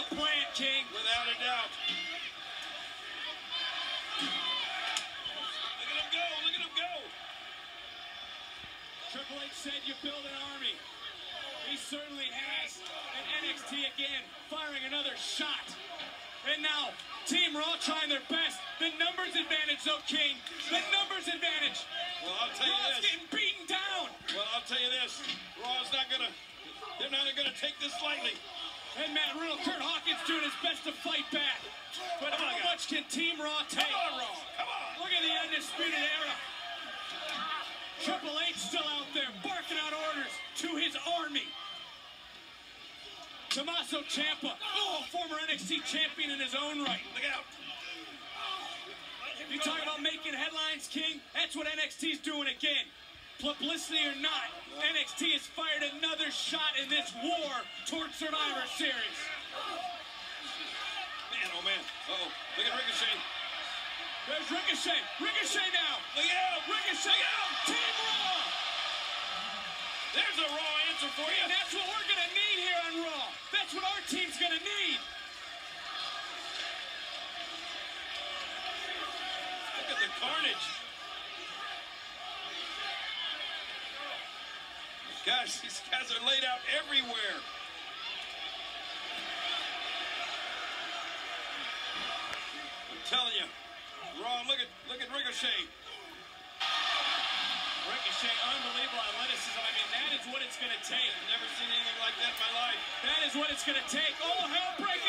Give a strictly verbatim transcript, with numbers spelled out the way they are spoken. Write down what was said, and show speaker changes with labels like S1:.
S1: plan, King.
S2: Without a doubt. Look at him go, look at him go.
S1: Triple H said you build an army. He certainly has. And N X T again, firing another shot. And now, Team Raw trying their best. The numbers advantage, though, King. The numbers advantage.
S2: Well, I'll tell you
S1: Raw's
S2: this.
S1: getting beaten down.
S2: Well, I'll tell you this. Raw's not gonna, they're not gonna take this lightly.
S1: And Matt Riddle, Kurt Hawkins doing his best to fight back. But
S2: Come
S1: how
S2: on,
S1: much can Team Raw take?
S2: Come on, Raw. Come on.
S1: Look at the Undisputed Era. Triple H still out there, barking out orders to his army. Tommaso Ciampa, oh, former N X T champion in his own right.
S2: Look out.
S1: You talk about making headlines, King? That's what N X T's doing again. Publicity or not, N X T has fired another shot in this war towards Survivor Series.
S2: Man, oh man. Uh-oh. Look at Ricochet.
S1: There's Ricochet. Ricochet now.
S2: Look out.
S1: Ricochet out. Team Raw.
S2: There's a Raw answer for you.
S1: And that's what we're going to need here on Raw. That's what our team's going to need.
S2: Look at the carnage. Gosh, these guys are laid out everywhere. I'm telling you. Raw, look at look at Ricochet.
S1: Ricochet, unbelievable athleticism. I mean, that is what it's going to take.
S2: Never seen anything like that in my life.
S1: That is what it's going to take. Oh, hell breaks